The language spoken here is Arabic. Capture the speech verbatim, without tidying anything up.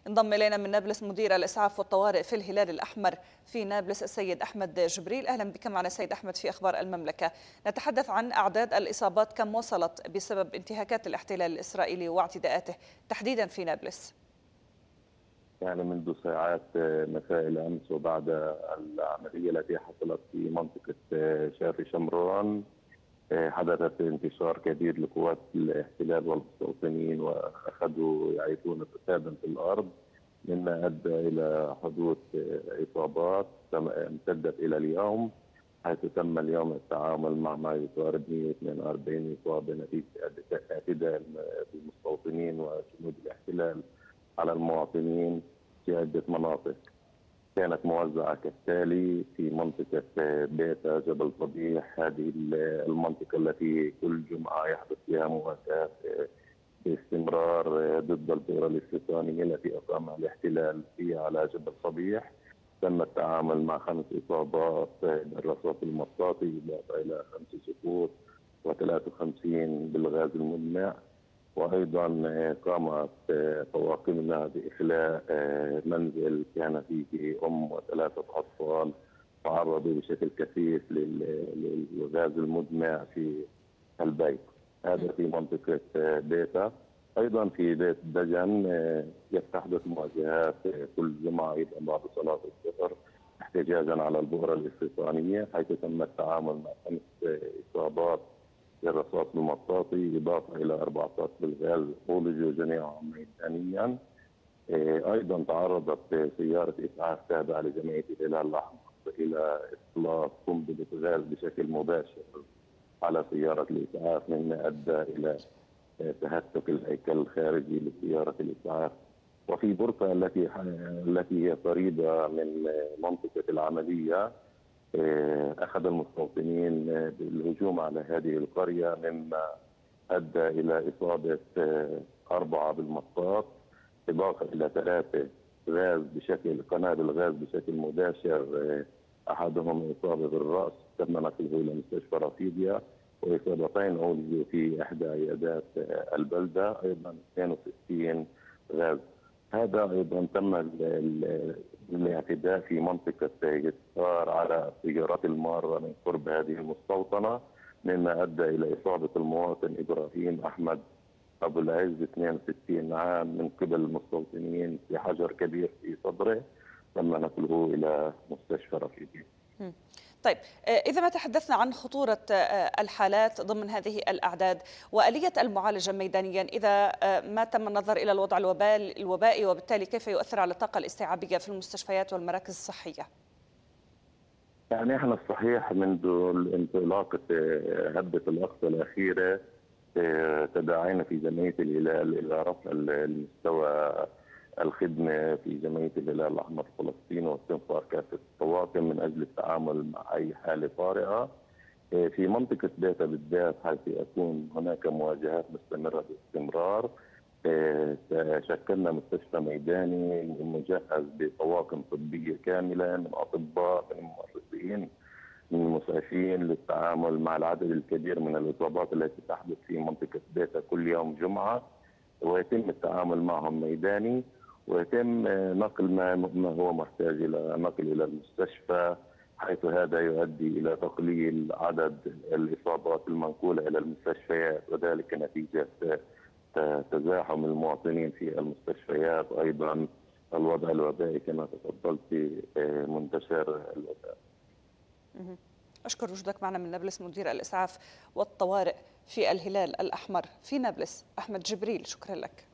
انضم إلينا من نابلس مدير الإسعاف والطوارئ في الهلال الأحمر في نابلس السيد أحمد جبريل. أهلا بك معنا سيد أحمد في أخبار المملكة. نتحدث عن أعداد الإصابات، كم وصلت بسبب انتهاكات الاحتلال الإسرائيلي واعتداءاته تحديدا في نابلس؟ يعني منذ ساعات مساء الأمس وبعد العملية التي حصلت في منطقة شافي شمرون، حدثت انتشار كبير لقوات الاحتلال والمستوطنين، وأخذوا يعيثون فسادا في الأرض مما أدى إلى حدوث إصابات امتدت إلى اليوم، حيث تم اليوم التعامل مع ما يقارب مئة واثنين وأربعين إصابة نتيجة اعتداء المستوطنين وجنود الاحتلال على المواطنين في عدة مناطق. كانت موزعة كالتالي: في منطقة بيتا جبل صبيح، هذه المنطقة التي كل جمعة يحدث فيها مواجهات باستمرار ضد الدورة الاستيطانية التي أقامها الاحتلال فيها على جبل صبيح. تم التعامل مع خمس إصابات بالرصاص المطاطي، إضافة إلى خمس سقوط وثلاثة وخمسين بالغاز المدمع. وأيضا قامت طواقمنا بإخلاء منزل كان فيه أم وثلاثة أطفال تعرضوا بشكل كثيف للغاز المدمع في البيت. هذا في منطقة بيتا. أيضا في بيت دجن يستحدث مواجهات كل جمعة أيضا بعد صلاة الظهر احتجاجا على البؤرة الاستيطانية، حيث تم التعامل مع خمس إصابات بالرصاص المطاطي، إضافة إلى أربعة عشر بالغاز أولجوا جميعهم ميدانيا. أيضا تعرضت سيارة إسعاف تابعة لجمعية الهلال الأحمر إلى إطلاق قنبلة غاز بشكل مباشر على سيارة الإسعاف، مما أدى إلى تهتك الهيكل الخارجي لسيارة الإسعاف. وفي بورقة التي التي هي قريبة من منطقة العملية، أخذ المستوطنين بالهجوم على هذه القرية، مما أدى إلى إصابة أربعة بالمطاط، إضافة إلى ثلاثة غاز بشكل قنابل غاز بشكل مباشر، أحدهم إصابة بالرأس تم نقله إلى مستشفى رفيديا، وإصابتين أولجوا في إحدى عيادات البلدة، أيضا اثنين وستين غاز. هذا أيضا تم الاعتداء في منطقة يسار على السيارات المارة من قرب هذه المستوطنة، مما أدى إلى إصابة المواطن إبراهيم أحمد أبو العز اثنين وستين عام من قبل المستوطنين بحجر كبير في صدره، تم نقله إلى مستشفى رفيدي. طيب، إذا ما تحدثنا عن خطورة الحالات ضمن هذه الأعداد وآلية المعالجة ميدانيا، إذا ما تم النظر إلى الوضع الوبائي وبالتالي كيف يؤثر على الطاقة الاستيعابية في المستشفيات والمراكز الصحية؟ يعني احنا الصحيح منذ انطلاقة هبة الأقصى الأخيرة تداعينا في جمعية الهلال إلى رفع المستوى الخدمة في جمعية الهلال الأحمر فلسطين واستنفار كافة الطواقم من أجل التعامل مع أي حالة طارئة. في منطقة بيتا بالذات، حيث يكون هناك مواجهات مستمرة باستمرار، شكلنا مستشفى ميداني مجهز بطواقم طبية كاملة من أطباء، من ممرضين، من المسعفين، للتعامل مع العدد الكبير من الإصابات التي تحدث في منطقة بيتا كل يوم جمعة، ويتم التعامل معهم ميداني، ويتم نقل ما هو محتاج إلى نقل إلى المستشفى، حيث هذا يؤدي إلى تقليل عدد الإصابات المنقولة إلى المستشفيات، وذلك نتيجة تزاحم المواطنين في المستشفيات، وأيضا الوضع الوبائي كما تفضلت منتشر الوباء. أشكر وجودك معنا من نابلس مدير الإسعاف والطوارئ في الهلال الأحمر في نابلس. أحمد جبريل، شكرا لك.